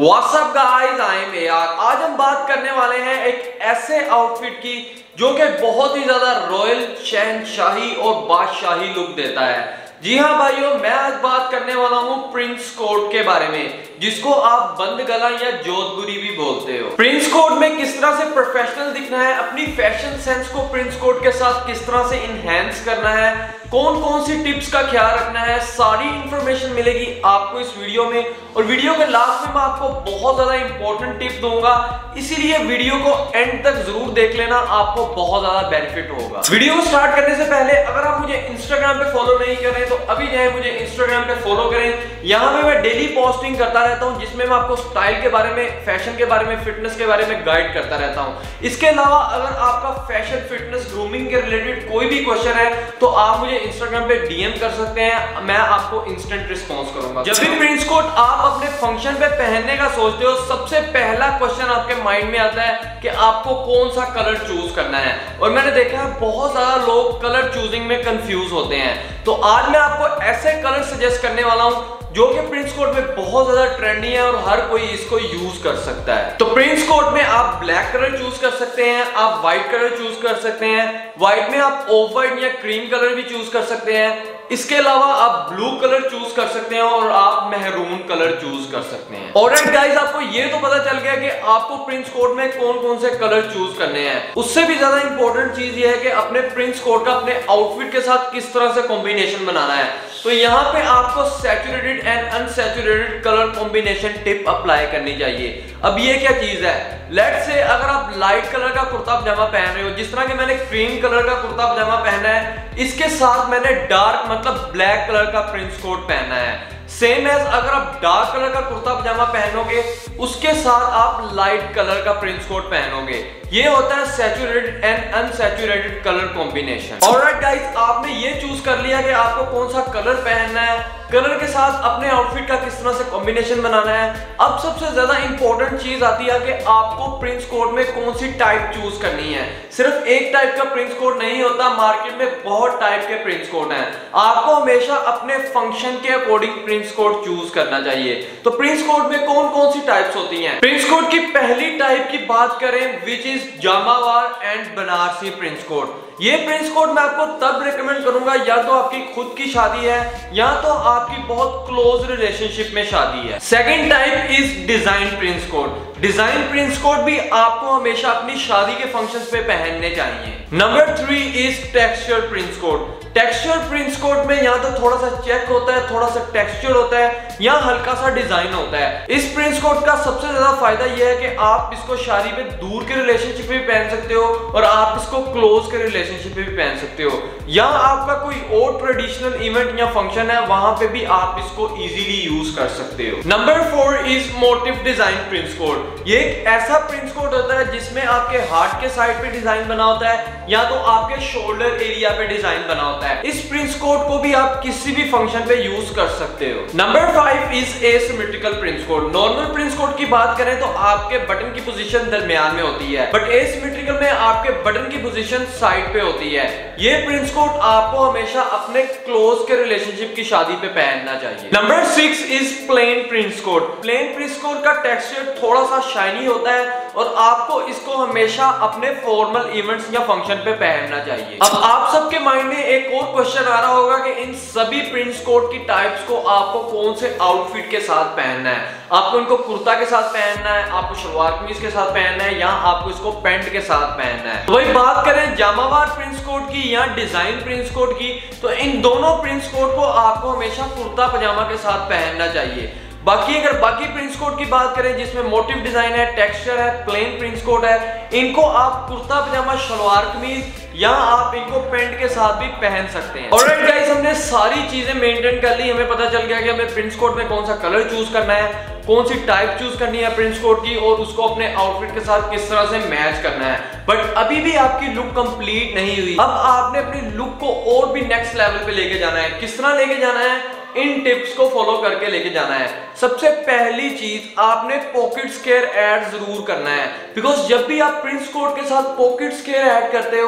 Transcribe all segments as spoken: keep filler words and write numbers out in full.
What's up guys, I am A R। आज हम बात करने वाले हैं एक ऐसे आउटफिट की जो कि बहुत ही ज्यादा रॉयल, शहनशाही और बादशाही लुक देता है। जी हाँ भाइयों, मैं आज बात करने वाला हूँ प्रिंस कोट के बारे में, जिसको आप बंद गला या जोधपुरी भी बोलते हो। प्रिंस कोट में किस तरह से प्रोफेशनल दिखना है, अपनी फैशन सेंस को प्रिंस कोट के साथ किस तरह से इनहेंस करना है, कौन कौन सी टिप्स का ख्याल रखना है, सारी इंफॉर्मेशन मिलेगी आपको इस वीडियो में। और वीडियो के लास्ट में मैं आपको बहुत ज्यादा इंपॉर्टेंट टिप दूंगा, इसीलिए वीडियो को एंड तक जरूर देख लेना, आपको बहुत ज्यादा बेनिफिट होगा। वीडियो को स्टार्ट करने से पहले अगर आप मुझे इंस्टाग्राम पे फॉलो नहीं कर रहे तो अभी जाए मुझे इंस्टाग्राम पे फॉलो करें। यहाँ पे मैं डेली पोस्टिंग करता रहता हूँ, जिसमें मैं आपको स्टाइल के बारे में, फैशन के बारे में, फिटनेस के बारे में गाइड करता रहता हूँ। इसके अलावा अगर आपका फैशन, फिटनेस, ग्रूमिंग के रिलेटेड कोई भी क्वेश्चन है तो आप मुझे इंस्टाग्राम पे डीएम कर सकते हैं, मैं आपको इंस्टेंट रिस्पॉन्स करूंगा। जब भी प्रिंस कोट आप अपने फंक्शन पे पहनने का सोचते हो, सबसे पहला क्वेश्चन आपके माइंड में आता है कि आपको कौन सा कलर चूज करना है। और मैंने देखा है बहुत ज्यादा लोग कलर चूजिंग में कंफ्यूज होते हैं, तो आज मैं आपको ऐसे कलर सजेस्ट करने वाला हूं जो कि प्रिंस कोट में बहुत ज्यादा ट्रेंडी है और हर कोई इसको यूज कर सकता है। तो प्रिंस कोट में आप ब्लैक कलर चूज कर सकते हैं, आप व्हाइट कलर चूज कर सकते हैं, व्हाइट में आप ऑफ व्हाइट या क्रीम कलर भी चूज कर सकते हैं। इसके अलावा आप ब्लू कलर चूज कर सकते हैं और आप मेहरून कलर चूज कर सकते हैं। ऑलराइट गाइस, आपको ये तो पता चल गया कि आपको प्रिंस कोट में कौन कौन से कलर चूज करने हैं। उससे भी ज्यादा इंपॉर्टेंट चीज ये है कि अपने प्रिंस कोट का अपने आउटफिट के साथ किस तरह से कॉम्बिनेशन बनाना है। तो यहाँ पे आपको saturated and unsaturated colour combination tip apply करनी चाहिए। अब ये क्या चीज है, लेट्स से अगर आप लाइट कलर का कुर्ता पजामा पहन रहे हो, जिस तरह के मैंने क्रीम कलर का कुर्ता पजामा पहना है, इसके साथ मैंने डार्क मतलब ब्लैक कलर का प्रिंस कोट पहना है। सेम एज अगर आप डार्क कलर का कुर्ता पजामा पहनोगे, उसके साथ आप लाइट कलर का प्रिंस कोट पहनोगे। ये होता है saturated and unsaturated colour combination. Alright guys, आपने ये चूज कर लिया कि आपको कौन सा कलर पहनना है, कलर के साथ अपने आउटफिट का किस तरह से कॉम्बिनेशन बनाना है। अब सबसे ज्यादा इंपॉर्टेंट चीज आती है कि आपको प्रिंस कोट में कौन सी टाइप चूज करनी है। सिर्फ एक टाइप का प्रिंस कोट नहीं होता, मार्केट में बहुत टाइप के प्रिंस कोट हैं। आपको हमेशा अपने फंक्शन के अकॉर्डिंग प्रिंस कोट चूज करना चाहिए। तो प्रिंस कोट में कौन कौन सी टाइप्स होती हैं। प्रिंस कोट की पहली टाइप की बात करें, which is Jamawar and Banarasi prince coat. ये प्रिंस कोट मैं आपको तब रिकमेंड करूंगा या तो आपकी खुद की शादी है या तो आपकी बहुत क्लोज रिलेशनशिप में शादी है। Second type is design prince coat. Design prince coat भी आपको हमेशा अपनी शादी के फंक्शंस पे पहनने चाहिए। Number three is texture prince coat. Texture prince coat में यहाँ तो थोड़ा सा चेक होता है, थोड़ा सा टेक्सचर होता है, यहाँ हल्का सा डिजाइन होता है। इस प्रिंस कोट का सबसे ज्यादा फायदा यह है कि आप इसको शादी में दूर के रिलेशनशिप में भी पहन सकते हो और आप इसको क्लोज के रिलेशनशिप में भी पहन सकते हो। या आपका कोई और ट्रेडिशनल इवेंट या फंक्शन है, वहां पे भी आप इसको इजीली यूज कर सकते हो। Number four is motif design prince coat. ये एक ऐसा प्रिंस कोट होता है जिसमें आपके हार्ट के साइड पे डिजाइन बना होता है या तो आपके शोल्डर एरिया पे डिजाइन बना होता है। इस प्रिंस कोट को भी आप किसी भी फंक्शन पे यूज कर सकते हो। Number five is asymmetrical prince coat. Normal prince coat की बात करें तो आपके बटन की पोजीशन दरमियान में होती है, बट एसिमेट्रिकल में आपके बटन की पोजीशन साइड पे होती है। ये प्रिंस कोट आपको हमेशा अपने क्लोज के रिलेशनशिप की शादी पे पहनना चाहिए। Number six is plain prince coat. Plain prince coat का टेक्सचर थोड़ा सा शाइनी होता है और आपको इसको हमेशा अपने फॉर्मल इवेंट्स या फंक्शन पे पहनना चाहिए। अब आप सबके माइंड में एक और क्वेश्चन आ रहा होगा कि इन सभी प्रिंस कोट की टाइप्स को आपको कौन से आउटफिट के साथ पहनना है। आपको इनको कुर्ता के साथ पहनना है, आपको शलवार कमीज के साथ पहनना है, या आपको इसको पैंट के साथ पहनना है। तो वही बात करें जामावार प्रिंस कोट की या डिजाइन प्रिंस कोट की, तो इन दोनों प्रिंस कोट को आपको हमेशा कुर्ता पजामा के साथ पहनना चाहिए। बाकी अगर बाकी प्रिंस कोट की बात करें जिसमें मोटिव डिजाइन है, टेक्सचर है, प्लेन प्रिंस कोट है, इनको आप कुर्ता पजामा, शलवार कमीज या आप इनको पैंट के साथ भी पहन सकते हैं। ऑलराइट गाइस, हमने सारी चीजें मेंटेन कर ली। हमें पता चल गया कि हमें प्रिंस कोट में कौन सा कलर चूज करना है, कौन सी टाइप चूज करनी है प्रिंस कोट की और उसको अपने आउटफिट के साथ किस तरह से मैच करना है। बट अभी भी आपकी लुक कंप्लीट नहीं हुई। अब आपने अपनी लुक को और भी नेक्स्ट लेवल पे लेके जाना है। किस तरह लेके जाना है, इन टिप्स को फॉलो करके लेके जाना है। सबसे पहली चीज, आपने पॉकेट स्क्वेयर ऐड जरूर करना है, बिकॉज जब भी आप प्रिंस कोट के साथ पॉकेट स्क्वेयर ऐड करते हो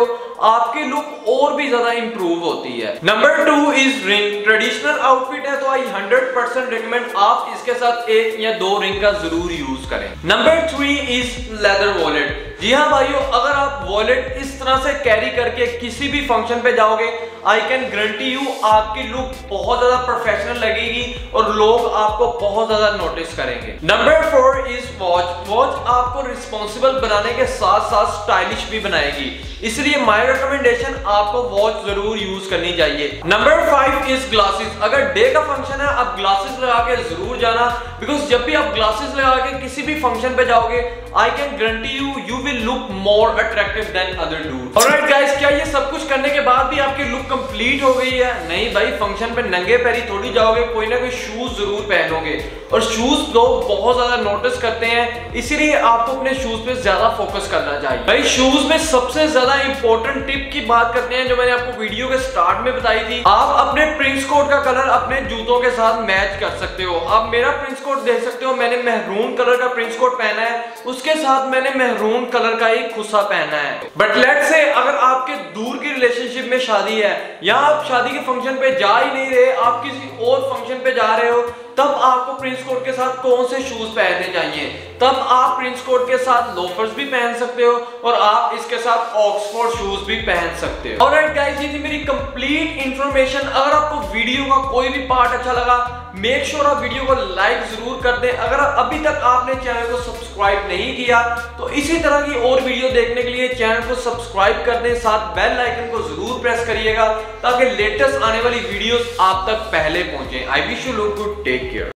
आपकी लुक और भी ज्यादा इंप्रूव होती है। Number two is ring. Traditional outfit है तो आई हंड्रेड परसेंट रिकमेंड आप इसके साथ एक या दो रिंग का जरूर यूज करें। Number three is leather wallet. जी हाँ भाइयों, अगर आप वॉलेट इस तरह से कैरी करके किसी भी फंक्शन पे जाओगे, आई कैन गारंटी यू आपकी लुक बहुत ज्यादा प्रोफेशनल लगेगी और लोग आपको बहुत ज्यादा नोटिस करेंगे। Number four is watch. Watch आपको रिस्पॉन्सिबल बनाने के साथ साथ स्टाइलिश भी बनाएगी, इसलिए माय रिकमेंडेशन आपको वॉच जरूर यूज करनी चाहिए। Number five is glasses. अगर डे का फंक्शन है आप ग्लासेस लगा के जरूर जाना, बिकॉज जब भी आप ग्लासेस लगा के किसी भी फंक्शन पे जाओगे, I can guarantee you you will look more attractive than other dude. Alright guys, क्या ये सब कुछ करने के बाद भी आपकी लुक कंप्लीट हो गई है? नहीं भाई, फंक्शन पे नंगे पैरी थोड़ी जाओगे, कोई ना कोई शूज जरूर पहनोगे और शूज लोग बहुत ज्यादा नोटिस करते हैं, इसीलिए आपको अपने शूज पे ज्यादा फोकस करना चाहिए। भाई शूज में सबसे ज्यादा इंपॉर्टेंट टिप की बात करते हैं जो मैंने आपको वीडियो के स्टार्ट में बताई थी। आप अपने प्रिंस कोट का कलर अपने जूतों के साथ मैच कर सकते हो। आप मेरा प्रिंस कोट देख सकते हो, मैंने मेहरून कलर का प्रिंस कोट पहना है, उसके साथ मैंने मेहरून कलर का एक खुस्सा पहना है। बट लेट्स से अगर आपके दूर की रिलेशनशिप में शादी है या आप शादी के फंक्शन पे जा ही नहीं रहे, आप किसी और फंक्शन पे जा रहे हो, तब आपको प्रिंस कोट के साथ कौन से शूज पहनने चाहिए? तब आप प्रिंस कोट के साथ लोफर्स भी पहन सकते हो और आप इसके साथ ऑक्सफोर्ड शूज भी पहन सकते हो। ऑलराइट गाइस, ये थी मेरी कंप्लीट इंफॉर्मेशन। अगर आपको वीडियो का कोई भी पार्ट अच्छा लगा, मेक श्योर आप वीडियो को लाइक जरूर कर दें। अगर अभी तक आपने चैनल को सब्सक्राइब नहीं किया तो इसी तरह की और वीडियो देखने के लिए चैनल को सब्सक्राइब कर दें, साथ बेल आइकन को जरूर प्रेस करिएगा ताकि लेटेस्ट आने वाली वीडियोस आप तक पहले पहुंचे। I wish you look good, take care.